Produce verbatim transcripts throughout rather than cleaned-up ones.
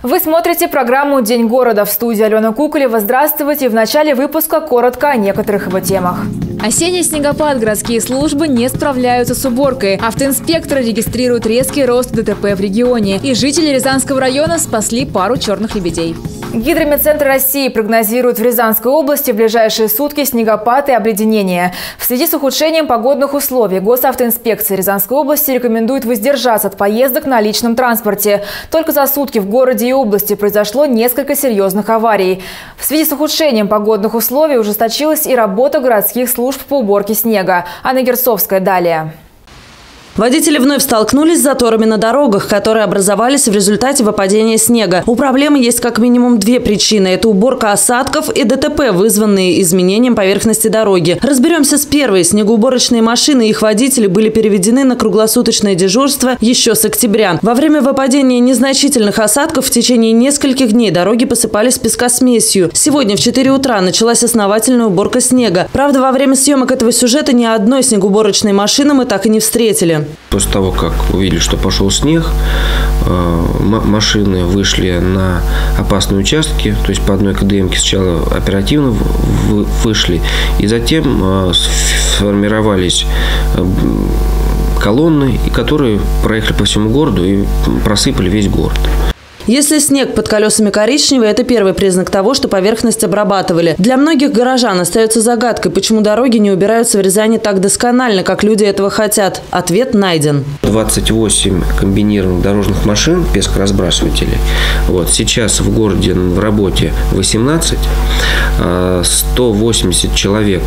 Вы смотрите программу «День города». В студии Алена Куколева. Здравствуйте. В начале выпуска коротко о некоторых его темах. Осенний снегопад. Городские службы не справляются с уборкой. Автоинспекторы регистрируют резкий рост ДТП в регионе. И жители Рязанского района спасли пару черных лебедей. Гидрометцентр России прогнозирует в Рязанской области в ближайшие сутки снегопад и обледенение. В связи с ухудшением погодных условий госавтоинспекция Рязанской области рекомендует воздержаться от поездок на личном транспорте. Только за сутки в городе и области произошло несколько серьезных аварий. В связи с ухудшением погодных условий ужесточилась и работа городских служб по уборке снега. Анна Герцовская далее. Водители вновь столкнулись с заторами на дорогах, которые образовались в результате выпадения снега. У проблемы есть как минимум две причины. Это уборка осадков и ДТП, вызванные изменением поверхности дороги. Разберемся с первой. Снегоуборочные машины и их водители были переведены на круглосуточное дежурство еще с октября. Во время выпадения незначительных осадков в течение нескольких дней дороги посыпались пескосмесью. Сегодня в четыре утра началась основательная уборка снега. Правда, во время съемок этого сюжета ни одной снегоуборочной машины мы так и не встретили. После того, как увидели, что пошел снег, машины вышли на опасные участки, то есть по одной КДМке сначала оперативно вышли, и затем сформировались колонны, которые проехали по всему городу и просыпали весь город. Если снег под колесами коричневый, это первый признак того, что поверхность обрабатывали. Для многих горожан остается загадкой, почему дороги не убираются в Рязани так досконально, как люди этого хотят. Ответ найден. двадцать восемь комбинированных дорожных машин, пескоразбрасывателей. Вот, сейчас в городе в работе восемнадцать. сто восемьдесят человек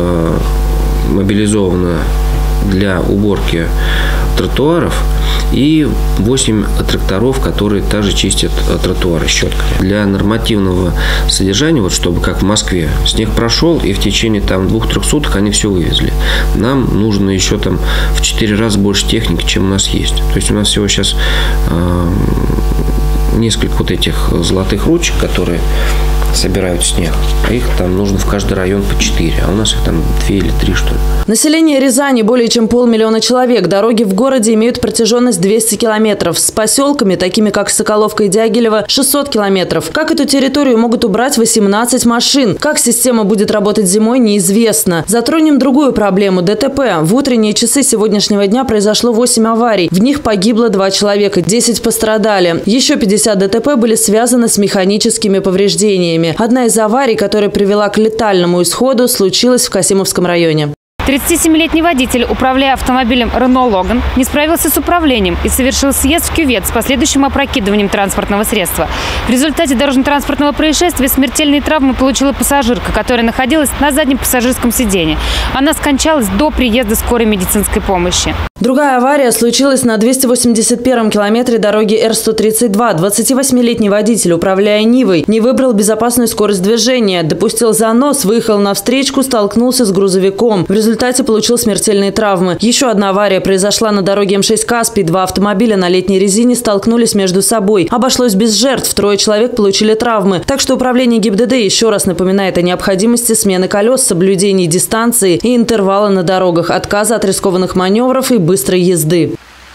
мобилизовано для уборки тротуаров и восемь тракторов, которые также чистят тротуары щетками. Для нормативного содержания, вот чтобы как в Москве, снег прошел и в течение там двух-трех суток они все вывезли. Нам нужно еще там в четыре раза больше техники, чем у нас есть. То есть у нас всего сейчас э, несколько вот этих золотых ручек, которые собирают снег. Их там нужно в каждый район по четыре, а у нас их там две или три, что ли. Население Рязани более чем полмиллиона человек. Дороги в городе имеют протяженность двести километров. С поселками, такими как Соколовка и Дягилево, шестьсот километров. Как эту территорию могут убрать восемнадцать машин? Как система будет работать зимой, неизвестно. Затронем другую проблему – ДТП. В утренние часы сегодняшнего дня произошло восемь аварий. В них погибло два человека, десять пострадали. Еще пятьдесят ДТП были связаны с механическими повреждениями. Одна из аварий, которая привела к летальному исходу, случилась в Касимовском районе. тридцатисемилетний водитель, управляя автомобилем Renault Logan, не справился с управлением и совершил съезд в кювет с последующим опрокидыванием транспортного средства. В результате дорожно-транспортного происшествия смертельные травмы получила пассажирка, которая находилась на заднем пассажирском сиденье. Она скончалась до приезда скорой медицинской помощи. Другая авария случилась на двести восемьдесят первом километре дороги Р сто тридцать два. двадцативосьмилетний водитель, управляя Нивой, не выбрал безопасную скорость движения, допустил занос, выехал на встречку, столкнулся с грузовиком. В результате получил смертельные травмы. Еще одна авария произошла на дороге М шесть Каспий. Два автомобиля на летней резине столкнулись между собой. Обошлось без жертв. Трое человек получили травмы. Так что управление ГИБДД еще раз напоминает о необходимости смены колес, соблюдения дистанции и интервала на дорогах, отказа от рискованных маневров и быстрой езды.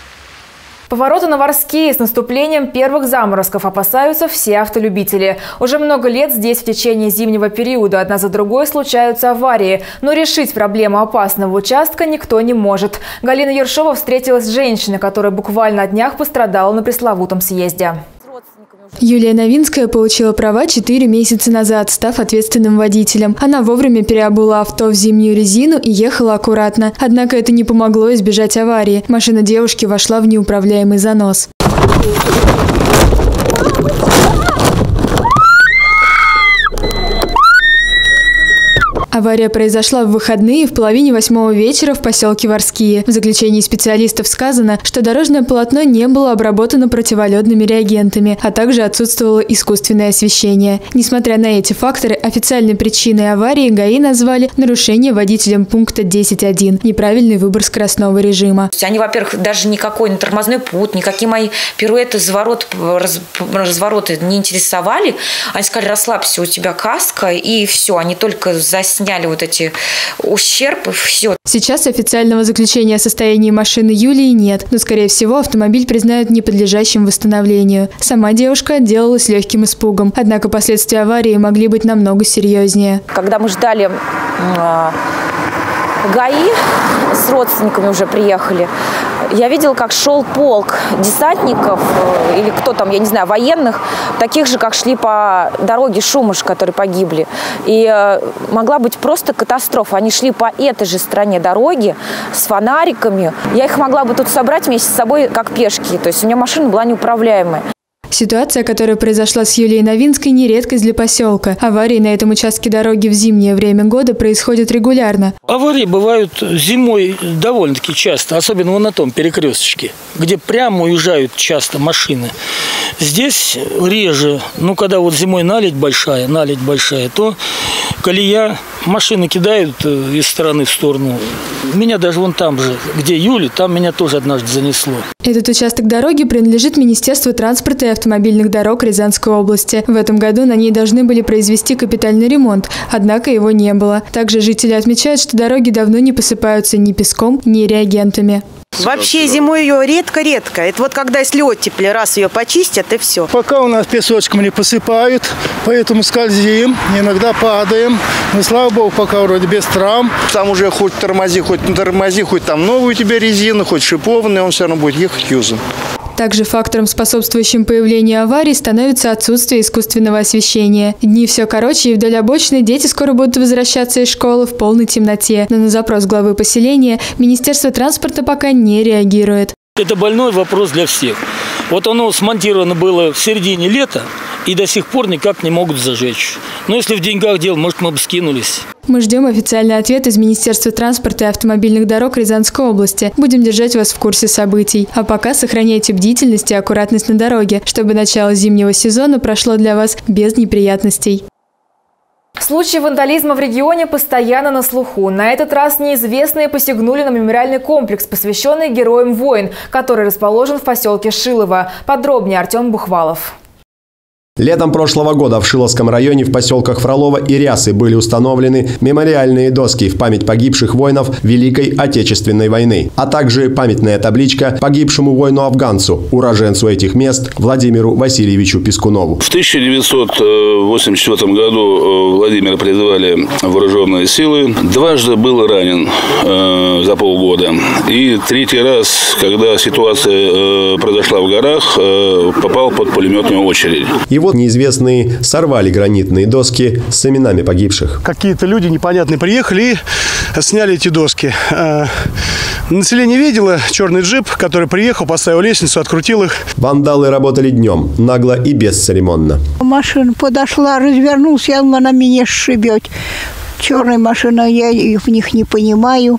Повороты на Ворские с наступлением первых заморозков опасаются все автолюбители. Уже много лет здесь в течение зимнего периода одна за другой случаются аварии. Но решить проблему опасного участка никто не может. Галина Ершова встретилась с женщиной, которая буквально на днях пострадала на пресловутом съезде. Юлия Новинская получила права четыре месяца назад, став ответственным водителем. Она вовремя переобула авто в зимнюю резину и ехала аккуратно. Однако это не помогло избежать аварии. Машина девушки вошла в неуправляемый занос. Авария произошла в выходные в половине восьмого вечера в поселке Ворские. В заключении специалистов сказано, что дорожное полотно не было обработано противоледными реагентами, а также отсутствовало искусственное освещение. Несмотря на эти факторы, официальной причиной аварии ГАИ назвали нарушение водителем пункта десять один – неправильный выбор скоростного режима. Они, во-первых, даже никакой не тормозной путь, никакие мои пируэты, развороты, развороты не интересовали. Они сказали: расслабься, у тебя каска, и все. Они только засняли сняли вот эти ущерб и все. Сейчас официального заключения о состоянии машины Юлии нет, но, скорее всего, автомобиль признают неподлежащим восстановлению. Сама девушка отделалась легким испугом, однако последствия аварии могли быть намного серьезнее. Когда мы ждали ГАИ, с родственниками уже приехали, я видела, как шел полк десантников или кто там, я не знаю, военных, таких же, как шли по дороге Шумыш, которые погибли. И могла быть просто катастрофа. Они шли по этой же стороне дороги с фонариками. Я их могла бы тут собрать вместе с собой как пешки. То есть у меня машина была неуправляемая. Ситуация, которая произошла с Юлией Новинской, не редкость для поселка. Аварии на этом участке дороги в зимнее время года происходят регулярно. Аварии бывают зимой довольно-таки часто, особенно вон на том перекресточке, где прямо уезжают часто машины. Здесь реже. Ну, когда вот зимой наледь большая, наледь большая, то колея, машины кидают из стороны в сторону. Меня даже вон там же, где Юля, там меня тоже однажды занесло. Этот участок дороги принадлежит Министерству транспорта и автомобильных дорог Рязанской области. В этом году на ней должны были произвести капитальный ремонт, однако его не было. Также жители отмечают, что дороги давно не посыпаются ни песком, ни реагентами. Вообще зимой ее редко-редко. Это вот когда если оттепель, раз ее почистят и все. Пока у нас песочком не посыпают, поэтому скользим, иногда падаем. Но слава богу, пока вроде без травм. Там уже хоть тормози, хоть не тормози, хоть там новую тебе резину, хоть шипованную, он все равно будет ехать юзом. Также фактором, способствующим появлению аварий, становится отсутствие искусственного освещения. Дни все короче, и вдоль обочины дети скоро будут возвращаться из школы в полной темноте. Но на запрос главы поселения Министерство транспорта пока не реагирует. Это больной вопрос для всех. Вот оно смонтировано было в середине лета, и до сих пор никак не могут зажечь. Но если в деньгах дело, может, мы бы скинулись. Мы ждем официальный ответ из Министерства транспорта и автомобильных дорог Рязанской области. Будем держать вас в курсе событий. А пока сохраняйте бдительность и аккуратность на дороге, чтобы начало зимнего сезона прошло для вас без неприятностей. Случаи вандализма в регионе постоянно на слуху. На этот раз неизвестные посягнули на мемориальный комплекс, посвященный героям войн, который расположен в поселке Шилово. Подробнее Артем Бухвалов. Летом прошлого года в Шиловском районе в поселках Фролово и Рясы были установлены мемориальные доски в память погибших воинов Великой Отечественной войны, а также памятная табличка погибшему воину-афганцу, уроженцу этих мест Владимиру Васильевичу Пискунову. В тысяча девятьсот восемьдесят четвёртом году Владимира призывали в вооруженные силы. Дважды был ранен э, за полгода. И третий раз, когда ситуация э, произошла в горах, э, попал под пулеметную очередь. И вот неизвестные сорвали гранитные доски с именами погибших. Какие-то люди непонятные приехали и сняли эти доски. Население видело черный джип, который приехал, поставил лестницу, открутил их. Вандалы работали днем, нагло и бесцеремонно. Машина подошла, развернулся, она меня сшибет. Черная машина, я в них не понимаю.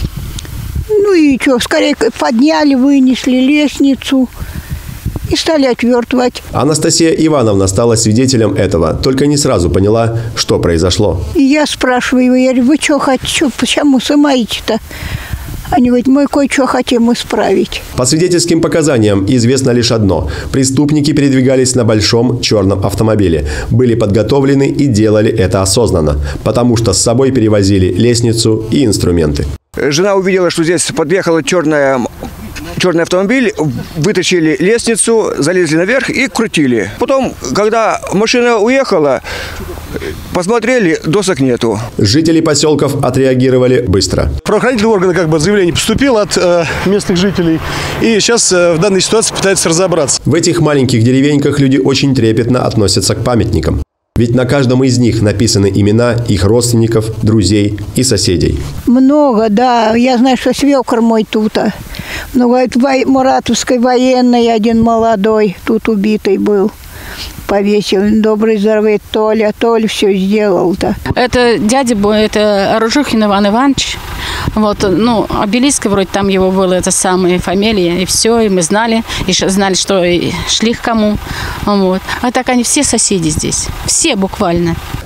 Ну и что, скорее подняли, вынесли лестницу и стали отвертывать. Анастасия Ивановна стала свидетелем этого, только не сразу поняла, что произошло. И я спрашиваю, я говорю, вы что хотите, почему сымаете-то? Они говорят, мы кое-что хотим исправить. По свидетельским показаниям известно лишь одно. Преступники передвигались на большом черном автомобиле, были подготовлены и делали это осознанно, потому что с собой перевозили лестницу и инструменты. Жена увидела, что здесь подъехала черная... черный автомобиль, вытащили лестницу, залезли наверх и крутили. Потом, когда машина уехала, посмотрели, досок нету. Жители поселков отреагировали быстро. Правоохранительные органы как бы заявление поступило от э, местных жителей. И сейчас э, в данной ситуации пытаются разобраться. В этих маленьких деревеньках люди очень трепетно относятся к памятникам. Ведь на каждом из них написаны имена их родственников, друзей и соседей. Много, да. Я знаю, что свекр мой тут. Ну, это Маратовской военный, один молодой, тут убитый был. Повесил. Добрый, здоровый Толя. Толя все сделал-то. Это дядя, это Оружухин Иван Иванович. Вот, ну, обелиск вроде там его было, это самая фамилия, и все, и мы знали, и знали, что и шли к кому. Вот. А так они все соседи здесь, все буквально.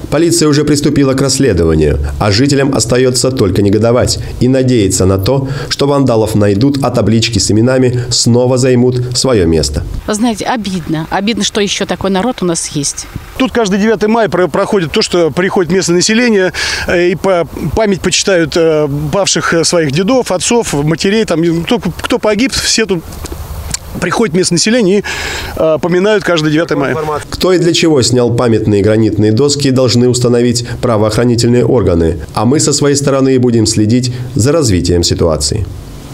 Полиция уже приступила к расследованию, а жителям остается только негодовать и надеяться на то, что вандалов найдут, а таблички с именами снова займут свое место. Вы знаете, обидно. Обидно, что еще такой народ у нас есть. Тут каждый девятый мая проходит то, что приходит местное население и по память почитают павших своих дедов, отцов, матерей. Там, кто, кто погиб, все тут приходит местное население и э, поминают каждый девятый мая. Кто и для чего снял памятные гранитные доски, должны установить правоохранительные органы. А мы со своей стороны будем следить за развитием ситуации.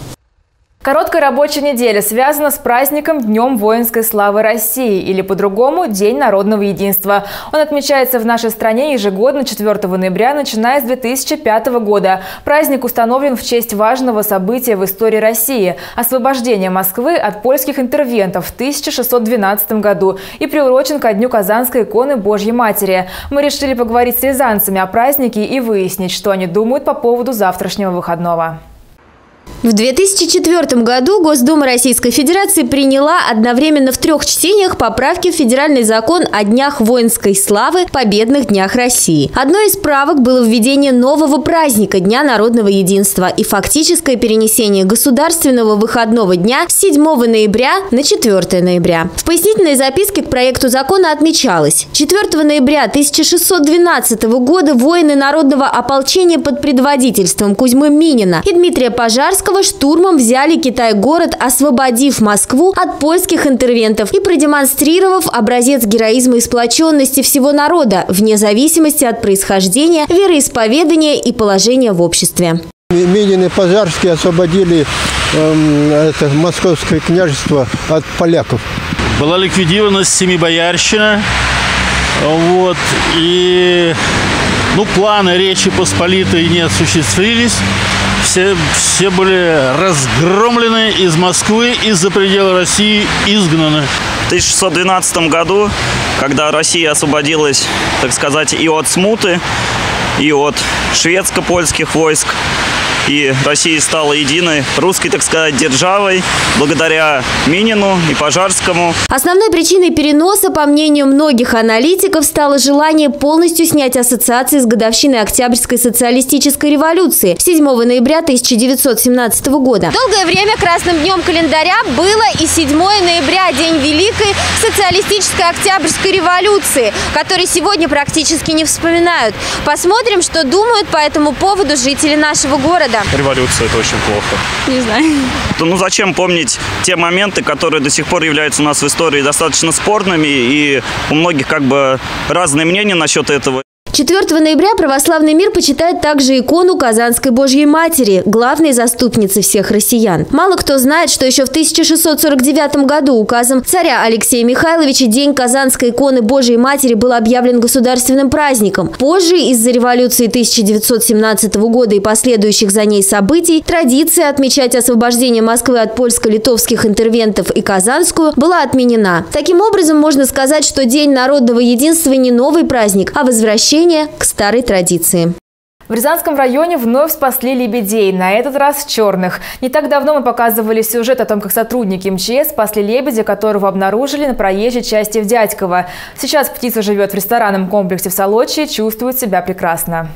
Короткая рабочая неделя связана с праздником Днем воинской славы России, или по-другому День народного единства. Он отмечается в нашей стране ежегодно четвёртого ноября, начиная с две тысячи пятого года. Праздник установлен в честь важного события в истории России – освобождения Москвы от польских интервентов в тысяча шестьсот двенадцатом году и приурочен ко Дню Казанской иконы Божьей Матери. Мы решили поговорить с рязанцами о празднике и выяснить, что они думают по поводу завтрашнего выходного. В две тысячи четвёртом году Госдума Российской Федерации приняла одновременно в трех чтениях поправки в федеральный закон о Днях воинской славы, победных днях России. Одной из правок было введение нового праздника – Дня народного единства и фактическое перенесение государственного выходного дня с седьмого ноября на четвёртое ноября. В пояснительной записке к проекту закона отмечалось: четвёртого ноября тысяча шестьсот двенадцатого года воины народного ополчения под предводительством Кузьмы Минина и Дмитрия Пожарского штурмом взяли Китай-город, освободив Москву от польских интервентов и продемонстрировав образец героизма и сплоченности всего народа, вне зависимости от происхождения, вероисповедания и положения в обществе. Минин и Пожарский освободили э, это московское княжество от поляков. Была ликвидирована Семибоярщина, вот, и ну, планы Речи Посполитой не осуществились. Все, все были разгромлены из Москвы, из-за предела России изгнаны. В тысяча шестьсот двенадцатом году, когда Россия освободилась, так сказать, и от смуты, и от шведско-польских войск, и Россия стала единой русской, так сказать, державой благодаря Минину и Пожарскому. Основной причиной переноса, по мнению многих аналитиков, стало желание полностью снять ассоциации с годовщиной Октябрьской социалистической революции седьмого ноября тысяча девятьсот семнадцатого года. Долгое время красным днем календаря было и седьмое ноября, день Великой социалистической Октябрьской революции, который сегодня практически не вспоминают. Посмотрим, что думают по этому поводу жители нашего города. Революция – это очень плохо. Не знаю. Ну зачем помнить те моменты, которые до сих пор являются у нас в истории достаточно спорными, и у многих как бы разные мнения насчет этого. четвёртого ноября православный мир почитает также икону Казанской Божьей Матери, главной заступницы всех россиян. Мало кто знает, что еще в тысяча шестьсот сорок девятом году указом царя Алексея Михайловича День Казанской иконы Божьей Матери был объявлен государственным праздником. Позже, из-за революции тысяча девятьсот семнадцатого года и последующих за ней событий, традиция отмечать освобождение Москвы от польско-литовских интервентов и Казанскую была отменена. Таким образом, можно сказать, что День народного единства не новый праздник, а возвращение к старой традиции. В Рязанском районе вновь спасли лебедей, на этот раз черных. Не так давно мы показывали сюжет о том, как сотрудники эм че эс спасли лебедя, которого обнаружили на проезжей части в Дядьково. Сейчас птица живет в ресторанном комплексе в Солочи и чувствует себя прекрасно.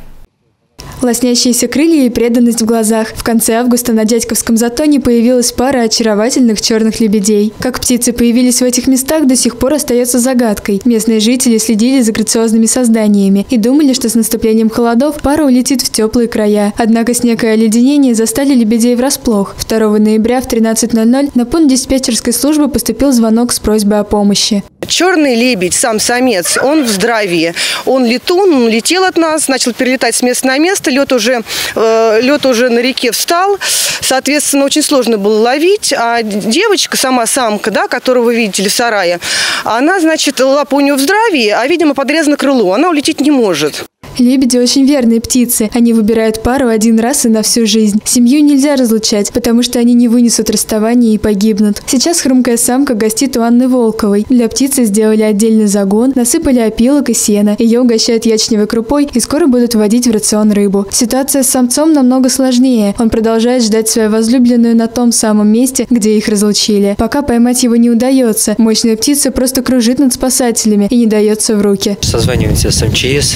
Лоснящиеся крылья и преданность в глазах. В конце августа на Дядьковском затоне появилась пара очаровательных черных лебедей. Как птицы появились в этих местах, до сих пор остается загадкой. Местные жители следили за грациозными созданиями и думали, что с наступлением холодов пара улетит в теплые края. Однако снег и оледенение застали лебедей врасплох. второго ноября в тринадцать ноль ноль на пункт диспетчерской службы поступил звонок с просьбой о помощи. Черный лебедь, сам самец, он в здравии. Он летун, он летел от нас, начал перелетать с места на место. Лед уже, э, лед уже на реке встал. Соответственно, очень сложно было ловить. А девочка, сама самка, да, которую вы видите в сарае, она, значит, лапа у нее в здравии, а, видимо, подрезано крыло. Она улететь не может. Лебеди очень верные птицы. Они выбирают пару один раз и на всю жизнь. Семью нельзя разлучать, потому что они не вынесут расставания и погибнут. Сейчас хрумкая самка гостит у Анны Волковой. Для птицы сделали отдельный загон, насыпали опилок и сена. Ее угощают ячневой крупой и скоро будут вводить в рацион рыбу. Ситуация с самцом намного сложнее. Он продолжает ждать свою возлюбленную на том самом месте, где их разлучили. Пока поймать его не удается. Мощная птица просто кружит над спасателями и не дается в руки. Созваниваемся с эм че эс,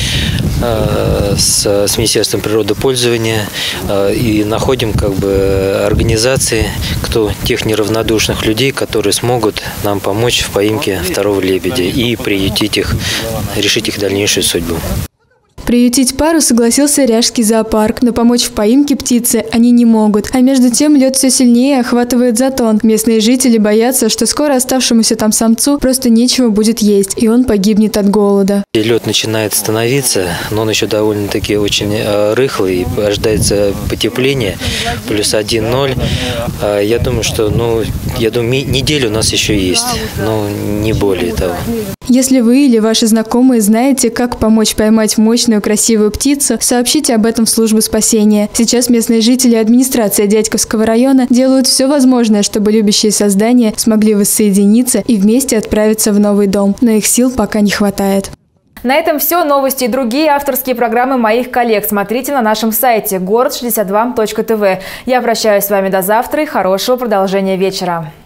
с, с Министерством природопользования и находим как бы организации, кто тех неравнодушных людей, которые смогут нам помочь в поимке второго лебедя и приютить их, решить их дальнейшую судьбу. Приютить пару согласился Ряжский зоопарк, но помочь в поимке птицы они не могут. А между тем лед все сильнее охватывает Затон. Местные жители боятся, что скоро оставшемуся там самцу просто нечего будет есть, и он погибнет от голода. Лед начинает становиться, но он еще довольно-таки очень рыхлый, ожидается потепление, плюс один ноль. Я думаю, что, ну, я думаю, неделю у нас еще есть, но не более того. Если вы или ваши знакомые знаете, как помочь поймать мощную красивую птицу, сообщите об этом в службу спасения. Сейчас местные жители и администрация Дядьковского района делают все возможное, чтобы любящие создания смогли воссоединиться и вместе отправиться в новый дом. Но их сил пока не хватает. На этом все. Новости и другие авторские программы моих коллег смотрите на нашем сайте город шестьдесят два точка тв. Я прощаюсь с вами до завтра и хорошего продолжения вечера.